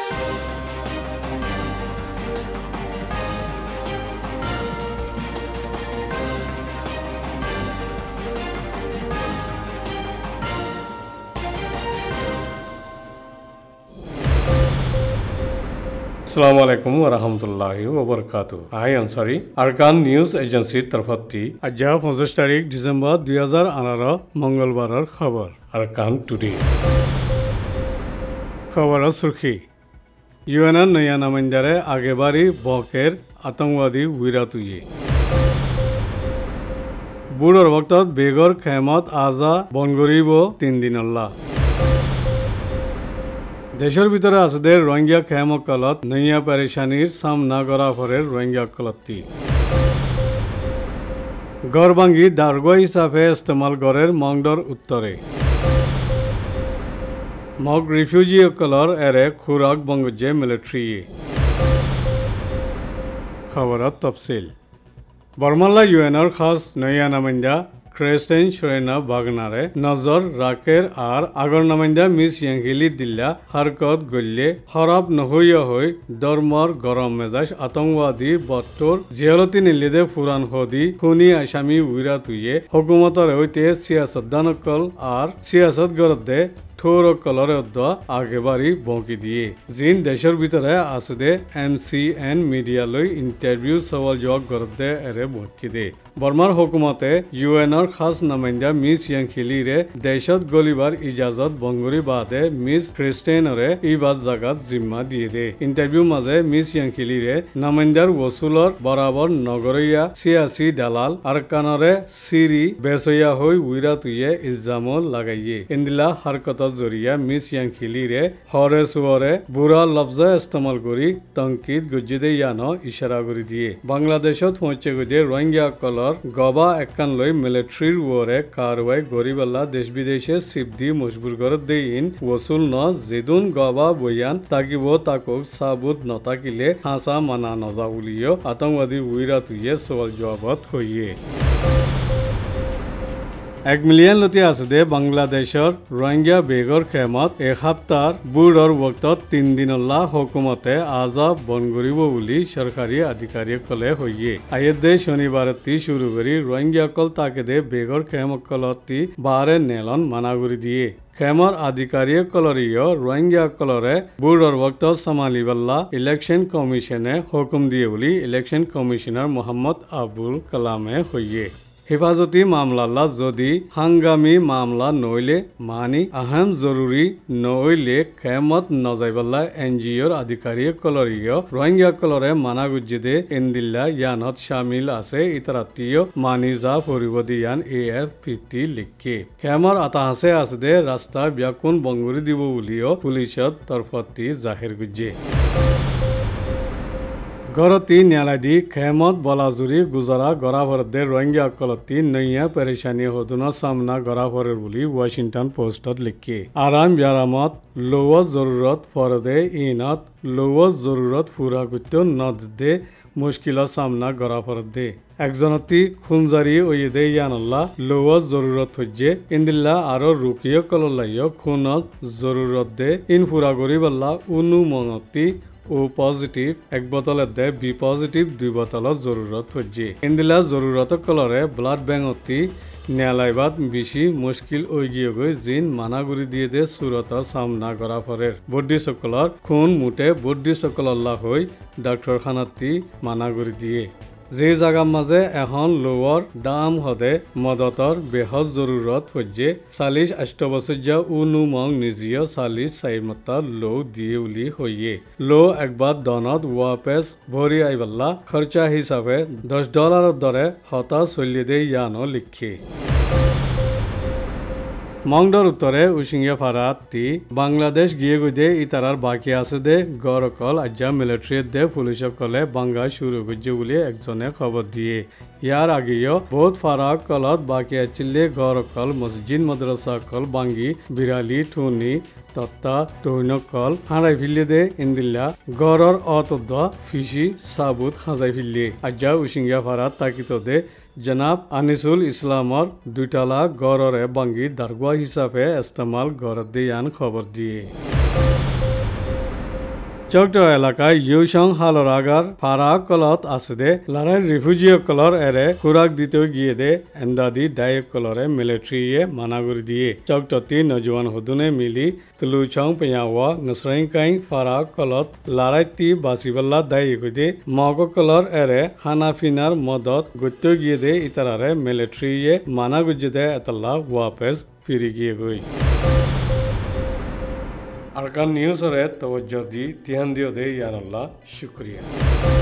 Assalamu alaikum wa rahmatullahi wa barakatuh. I Ansari, Arkan News Agency तरफती आज 25 तारीख दिसंबर 2018 मंगलवार खबर Arkan Today खबर सुर्खी यूएन नया नामंजारे आगे बारी बकेर आतंकवादी विरातुये बुढ़र वक्त बेगर खेमत आजा बनगरीब 3 दिन দেশের ভিতরে আছে রোহিঙ্গা খেমকালত নয়া পেরেশানির সামনা করা ফরের রোহিঙ্গা কলতি গড়বাঙ্গি দারগা হিসাবে ইস্তেমাল করের মংডর উত্তরে মগ রিফিউজি কলর এরে খুরাক বঙ্গজে মিলিটারি খবরত তফসিল বর্মাল্লা ইউএনর খাস নয়া নামাইন্দা ক্রিস্টেন শরেনা বাগনারে নজর রাকের আর আগর নামাইন্দা মিস ইয়াংহিলি দিল্লা হারকত গল্লে খরাব নহইয়া হই ধর্মর গরম মেজাজ আতঙ্কবাদী বট্টর জিয়ারতি নিলিদে ফুরান হদি খুনি আসামি উইরা তুইয়ে হুকুমতর হইতে সিয়াসতদানকল আর সিয়াসত গরদে ঠোর কলরে আগেবারি বঙ্কি দিয়ে জিন দেশের ভিতরে আছে MCN মিডিয়ালৈ ইন্টারভিউ সওয়াল জবাব করতে এরে বঙ্কি দে বর্মার হুকুমতে ইউএনর খাস নামাইন্দা মিস ইয়াংখিলিরে দেশত গলিবার ইজাজত বঙ্গরি বাদে মিস ক্রিস্টেনরে ইবাজ জাগাত জিম্মা দিয়ে দে ইন্টারভিউ মাঝে মিস ইয়াংখিলিরে নামাইন্দার ওসুলর বরাবর নগরীয়া সিয়াসি দালাল আর কানরে সিরি বেসইয়া হই উইরা তুইয়ে ইলজাম লাগাইয়ে ইন্দিলা হারকত জরিয়া মিস ইয়াংখিলিরে হরে সুরে বুড়া লফজা ইস্তেমাল করি তংকিত গজ্জিদে ইয়ানো ইশারা করে দিয়ে বাংলাদেশত পৌঁছে গিয়ে রোহিঙ্গা কলর গবা একান লই মিলিটারির ওরে কারওয়াই গরিবাল্লা দেশ বিদেশে সিবদি মজবুর করে দেইন ওসুল ন যেদুন গবা বয়ান তাকিব তাকক সাবুত নতাকিলে হাসা মানা নজা উলিও আতঙ্কবাদী উইরা তুইয়ে সওয়াল জবাবত হইয়ে 1 মিলিয়ন লতি আছে বাংলাদেশৰ রোহিঙ্গা বেগর খেমত এক সপ্তাহ বুড়র ওক্তত 3 দিনল্লা হুকুমতে আজা বন করিব বুলি সরকারি আধিকারিকলে হইয়ে আইয়ে শনিবারতি শুরু করি রোহিঙ্গা কল তাকে দে বেগর খেমকলতি বারে নেলন মানা করে দিয়ে খেমর আধিকারিক কলরিয় রোহিঙ্গা কলরে বুড়র ওক্ত সামালিবাল্লা ইলেকশন কমিশনে হুকুম দিয়ে বুলি ইলেকশন কমিশনার মোহাম্মদ আবুল কালামে হইয়ে হেফাজতি মামলা যদি হাঙ্গামি মামলা নইলে মানি আহম জরুরি নইলে খেমত নজাইবাল্লা NGOর আধিকারিক কলরিয় রোহিঙ্গা কলরে মানা গুজ্জিদে এন্দিল্লা ইয়ানত শামিল আছে ইতারাতিয় মানি যা পরিবদিয়ান AFPT লিখে খেমর আতাহাসে আছে রাস্তা ব্যাকুন বঙ্গুরি দিব বুলিও পুলিশত তরফতি জাহির গুজ্জে গরতি ন্যায়ালয়দি খেমত বলাজুরি গুজরা গড়াভরদে রোহিঙ্গা কলতি নয়া পেরেশানি হদুনা সামনা গড়াভরের বুলি ওয়াশিংটন পোস্টত লিখে আরাম ব্যারামত লোয়া জরুরত ফরদে ইনাত লোয়া জরুরত ফুরা গুত্য নদদে মুশকিল সামনা গড়াভরদে একজনতি খুনজারি ওয়েদে ইয়ানল্লা লোয়া জরুরত হজ্জে ইন্দিল্লা আরো রুকিয় কললাইয় খুনত জরুরত দে ইন ফুরা গরিবাল্লা অনুমনতি ও পজিটিভ এক বোতলের দে বি পজিটিভ 2 বোতলত জরুরত হজ্জে ইন্দিলা জরুরত কলরে ব্লাড ব্যাংকতি ন্যায়ালয়বাদ বেশি মুশকিল ওইগিয়ে গই জিন মানাগুড়ি দিয়ে দে সুরত সামনা করা ফরের বড্ডি সকলর খুন মুটে বড্ডি সকলল্লা হই ডাক্তার খানাতি মানাগুড়ি দিয়ে যে জাগার মাঝে এখন লোয়ার দাম হদে মদতর বেহজ জরুরত হজ্জে 40 বছর উনুমং নিজীয় 40 সাইমতা লো দিয়ে উলি হইয়ে লো একবার দনত ওয়াপেস ভরি আইবাল্লা খরচা হিসাবে $10 দরে হতা চলি দে ইয়ানো লিখে মংডর উত্তরে উসিঙ্গা ফারাতি বাংলাদেশ গিয়ে গিয়ে ইতারার বাকি আছে দে গড়কল আজ্জা মিলিটারি দে পুলিশ কলে বাঙ্গা শুরু করছে বলে একজনে খবর দিয়ে ইয়ার আগেও বহুত ফারাক কলত বাকি আছিলে গড়কল মসজিদ মাদ্রাসা কল বাঙ্গি বিরালি ঠুনি তত্তা তৈনকল হারাই ফিরলে দে ইন্দিল্লা গড়র অতদ্দ ফিসি সাবুত খাজাই ফিরলে আজ্জা উসিঙ্গা ফারাত তাকিত দে জনাব আনিসুল ইসলামর 2 তালা গড়রে বাঙ্গি দারগা হিসাবে ইস্তেমাল গড় দিয়ান খবর দিয়ে চকটো এলাকায় ইউসং হালরাগার ফারা কলত আছে দে লারাই রিফিউজিও কলর এরে খুরাক দিতেও গিয়ে দে এন্দাদি দায়ক কলরে মিলিটারিয়ে মানাগুরি দিয়ে চকটতি নজওয়ান হদুনে মিলি তুলুচং পেয়াওয়া নসরাইকাই ফারা কলত লারাই তি বাসিবাল্লা দায়ক দে মগ কলর এরে হানাফিনার মদত গুত্তেও গিয়ে দে ইতারারে মিলিটারিয়ে মানাগুজি দে এতলা ওয়াপেস ফিরে গিয়ে গই अरकान न्यूज़ और तवज्जो दी ध्यान दियो दे यार अल्लाह शुक्रिया।